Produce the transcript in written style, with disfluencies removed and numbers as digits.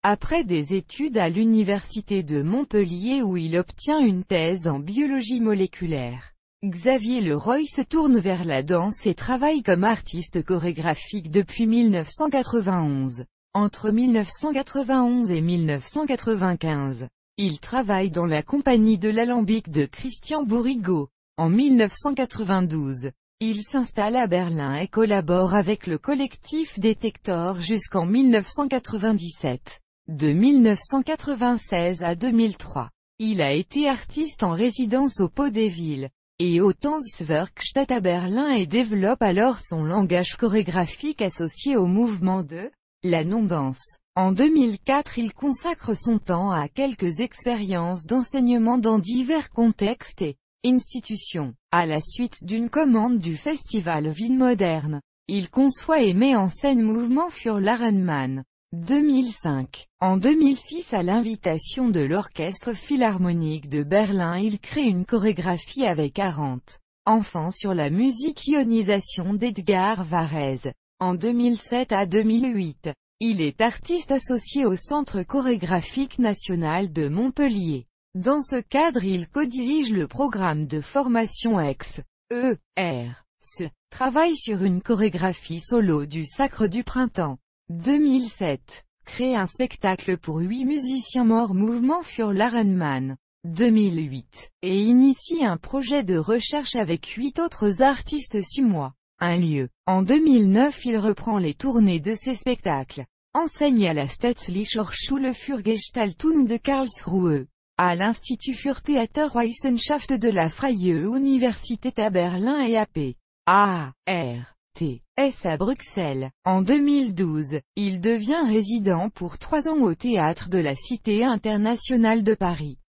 Après des études à l'université de Montpellier où il obtient une thèse en biologie moléculaire, Xavier Leroy se tourne vers la danse et travaille comme artiste chorégraphique depuis 1991. Entre 1991 et 1995, il travaille dans la compagnie de l'Alambic de Christian Bourrigaud. En 1992, il s'installe à Berlin et collabore avec le collectif Détector jusqu'en 1997. De 1996 à 2003, il a été artiste en résidence au Pot des Villes et au Tanzwerkstatt à Berlin et développe alors son langage chorégraphique associé au mouvement de la non-danse. En 2004, il consacre son temps à quelques expériences d'enseignement dans divers contextes et institutions. À la suite d'une commande du festival Wien Moderne, il conçoit et met en scène Mouvement für l'Arenmann. 2005. En 2006, à l'invitation de l'Orchestre Philharmonique de Berlin, il crée une chorégraphie avec 40 enfants sur la musique Ionisation d'Edgar Varèse. En 2007 à 2008, il est artiste associé au Centre chorégraphique national de Montpellier. Dans ce cadre, il co-dirige le programme de formation Ex-E-R-C. Travaille sur une chorégraphie solo du Sacre du Printemps. 2007. Crée un spectacle pour 8 musiciens morts Mouvement für l'Arenmann. 2008. Et initie un projet de recherche avec 8 autres artistes 6 mois. Un lieu. En 2009, il reprend les tournées de ses spectacles. Enseigne à la Staatliche Hochschule für Gestaltung de Karlsruhe, à l'Institut für Theaterwissenschaft de la Freie Universität à Berlin et à P.A.R.T.S à Bruxelles. En 2012, il devient résident pour 3 ans au Théâtre de la Cité internationale de Paris.